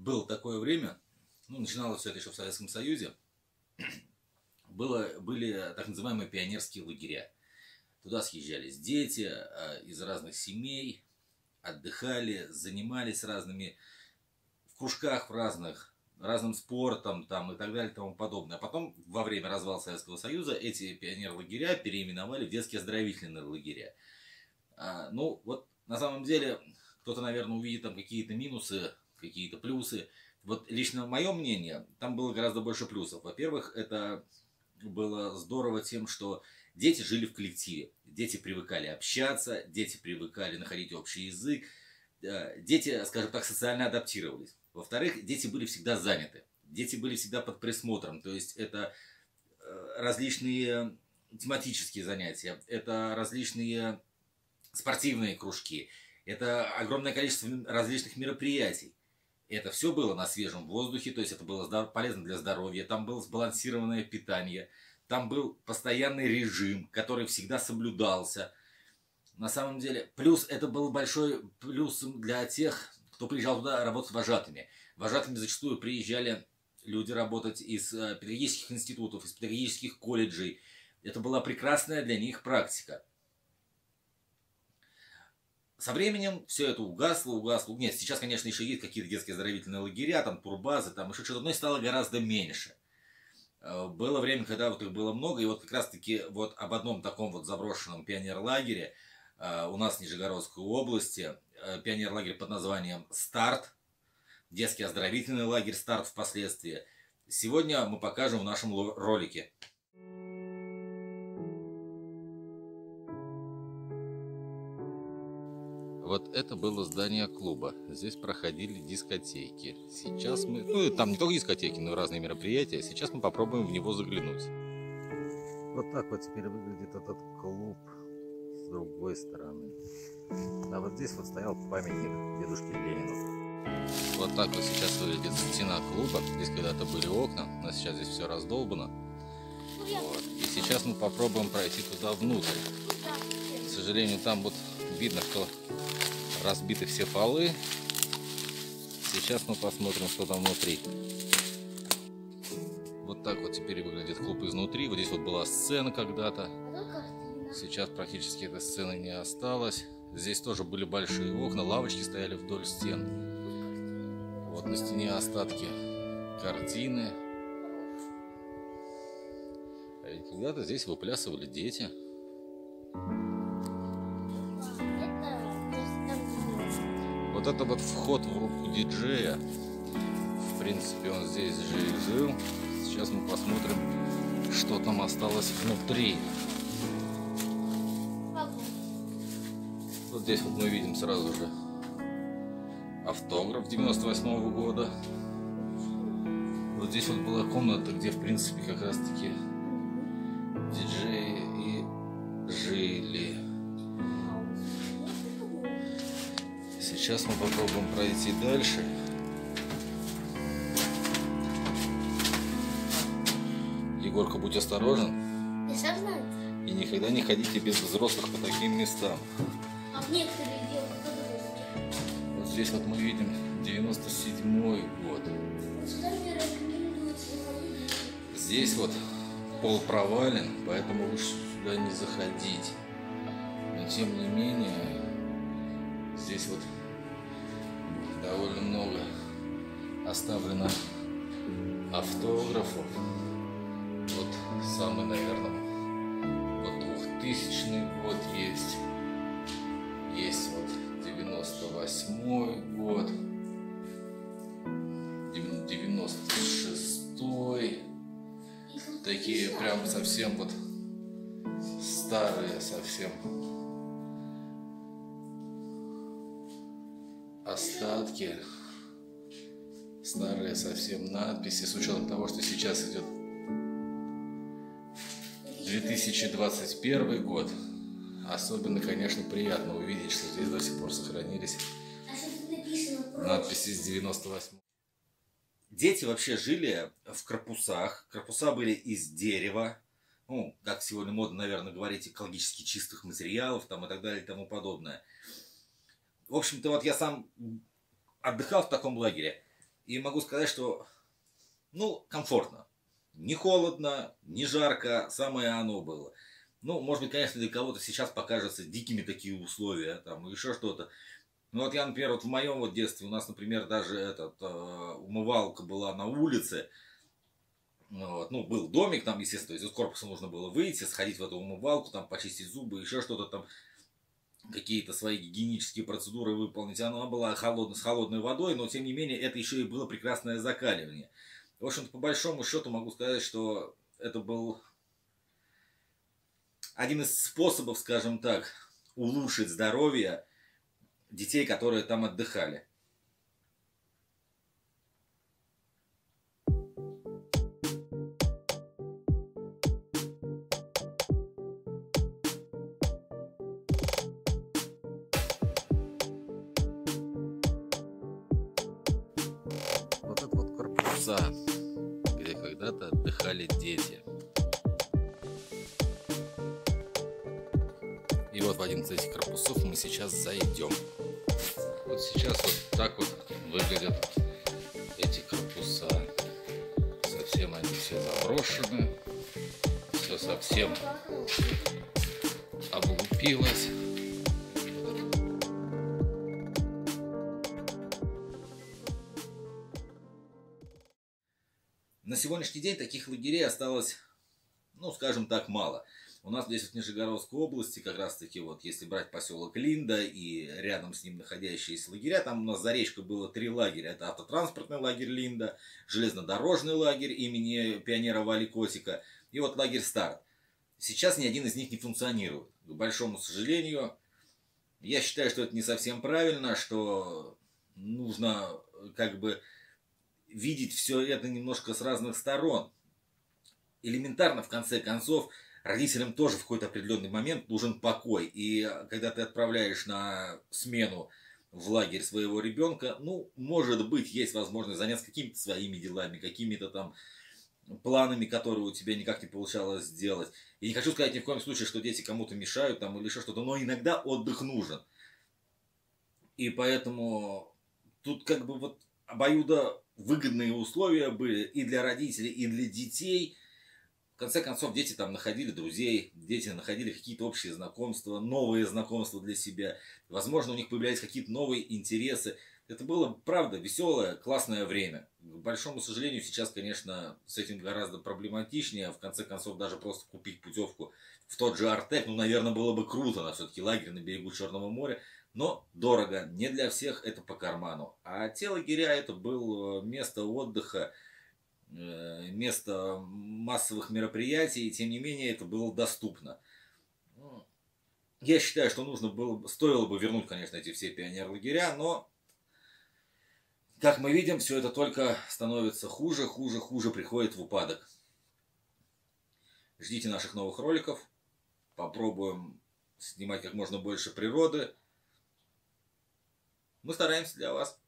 было такое время, ну, начиналось все это еще в Советском Союзе, были так называемые пионерские лагеря. Туда съезжались дети из разных семей, отдыхали, занимались разными в кружках разным спортом там, и так далее и тому подобное. А потом, во время развала Советского Союза, эти пионер-лагеря переименовали в детские оздоровительные лагеря. Ну, вот на самом деле, кто-то, наверное, увидит там какие-то минусы, какие-то плюсы. Вот лично мое мнение, там было гораздо больше плюсов. Во-первых, это было здорово тем, что дети жили в коллективе. Дети привыкали общаться, дети привыкали находить общий язык. Дети, скажем так, социально адаптировались. Во-вторых, дети были всегда заняты. Дети были всегда под присмотром. То есть это различные тематические занятия, это различные спортивные кружки, это огромное количество различных мероприятий. Это все было на свежем воздухе, то есть это было полезно для здоровья, там было сбалансированное питание, там был постоянный режим, который всегда соблюдался. На самом деле, плюс это был большой плюсом для тех, кто приезжал туда работать вожатыми. Вожатыми зачастую приезжали люди работать из педагогических институтов, из педагогических колледжей. Это была прекрасная для них практика. Со временем все это угасло. Нет, сейчас, конечно, еще есть какие-то детские оздоровительные лагеря, там турбазы, там еще что-то, но их стало гораздо меньше. Было время, когда вот их было много, и вот как раз-таки вот об одном таком вот заброшенном пионерлагере у нас в Нижегородской области, пионерлагерь под названием «Старт», детский оздоровительный лагерь «Старт» впоследствии, сегодня мы покажем в нашем ролике. Вот это было здание клуба. Здесь проходили дискотеки. Сейчас мы... Ну, там не только дискотеки, но и разные мероприятия. Сейчас мы попробуем в него заглянуть. Вот так вот теперь выглядит этот клуб с другой стороны. А вот здесь вот стоял памятник дедушке Ленину. Вот так вот сейчас выглядит стена клуба. Здесь когда-то были окна, но сейчас здесь все раздолбано. Вот. И сейчас мы попробуем пройти туда внутрь. К сожалению, там вот видно, что разбиты все полы. Сейчас мы посмотрим, что там внутри. Вот так вот теперь выглядит клуб изнутри. Вот здесь вот была сцена когда-то. Сейчас практически этой сцены не осталось. Здесь тоже были большие окна, лавочки стояли вдоль стен. Вот на стене остатки картины. А ведь когда-то здесь выплясывали дети. Вот это вот вход в рубку диджея. В принципе, он здесь же и жил. Сейчас мы посмотрим, что там осталось внутри. Вот здесь вот мы видим сразу же автограф 98-го года. Вот здесь вот была комната, где, в принципе, как раз таки диджеи и жили. Сейчас мы попробуем пройти дальше. Егорка, будь осторожен. И никогда не ходите без взрослых по таким местам. А в некоторых делах подростки. Вот здесь вот мы видим 97-й год. Здесь вот пол провален, поэтому лучше сюда не заходить. Но тем не менее, здесь вот довольно много оставлено автографов. Вот самый, наверное, вот 2000 год есть. Есть вот 98-й год, 96-й. Такие прям совсем вот старые совсем остатки, старые совсем надписи, с учетом того, что сейчас идет 2021 год. Особенно, конечно, приятно увидеть, что здесь до сих пор сохранились надписи с 98-го. Дети вообще жили в корпусах. Корпуса были из дерева. Ну, как сегодня модно, наверное, говорить, экологически чистых материалов там, и так далее и тому подобное. В общем-то, вот я сам отдыхал в таком лагере. И могу сказать, что, ну, комфортно. Не холодно, не жарко, самое оно было. Ну, может быть, конечно, для кого-то сейчас покажется дикими такие условия, там, еще что-то. Ну, вот я, например, вот в моем вот детстве, у нас, например, даже умывалка была на улице. Вот. Ну, был домик там, естественно, из корпуса нужно было выйти, сходить в эту умывалку, там, почистить зубы, еще что-то там, какие-то свои гигиенические процедуры выполнить. Она была с холодной водой, но, тем не менее, это еще и было прекрасное закаливание. В общем-то, по большому счету могу сказать, что это был один из способов, скажем так, улучшить здоровье детей, которые там отдыхали. Вот это вот корпуса, где когда-то отдыхали дети. И вот в один из этих корпусов мы сейчас зайдем. Вот сейчас вот так вот выглядят эти корпуса. Совсем они все заброшены. Все совсем облупилось. На сегодняшний день таких лагерей осталось, ну, скажем так, мало. У нас здесь в Нижегородской области, как раз таки, вот, если брать поселок Линда и рядом с ним находящиеся лагеря, там у нас за речкой было 3 лагеря. Это автотранспортный лагерь Линда, железнодорожный лагерь имени пионера Вали Котика и вот лагерь Старт. Сейчас ни один из них не функционирует. К большому сожалению, я считаю, что это не совсем правильно, что нужно как бы видеть все это немножко с разных сторон. Элементарно, в конце концов, родителям тоже в какой-то определенный момент нужен покой. И когда ты отправляешь на смену в лагерь своего ребенка, ну, может быть, есть возможность заняться какими-то своими делами, какими-то там планами, которые у тебя никак не получалось сделать. И не хочу сказать ни в коем случае, что дети кому-то мешают там или еще что-то, но иногда отдых нужен. И поэтому тут как бы вот обоюдовыгодные условия были и для родителей, и для детей. В конце концов, дети там находили друзей, дети находили какие-то общие знакомства, новые знакомства для себя. Возможно, у них появлялись какие-то новые интересы. Это было, правда, веселое, классное время. К большому сожалению, сейчас, конечно, с этим гораздо проблематичнее. В конце концов, даже просто купить путевку в тот же Артек, ну, наверное, было бы круто, на все-таки лагерь на берегу Черного моря. Но дорого, не для всех это по карману. А те лагеря это было место отдыха, место массовых мероприятий, и тем не менее это было доступно. Я считаю, что стоило бы вернуть, конечно, эти все пионер-лагеря, но, как мы видим, все это только становится хуже, приходит в упадок. Ждите наших новых роликов, попробуем снимать как можно больше природы. Мы стараемся для вас.